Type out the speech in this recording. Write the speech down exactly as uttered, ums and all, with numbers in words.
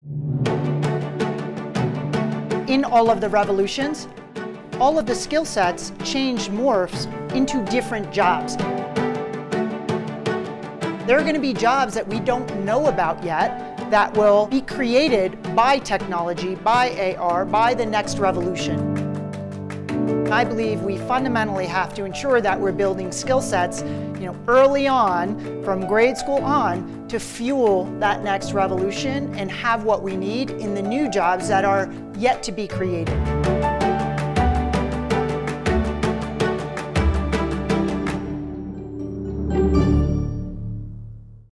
In all of the revolutions, all of the skill sets change morphs into different jobs. There are going to be jobs that we don't know about yet that will be created by technology, by A R, by the next revolution. I believe we fundamentally have to ensure that we're building skill sets, you know, early on, from grade school on, to fuel that next revolution and have what we need in the new jobs that are yet to be created.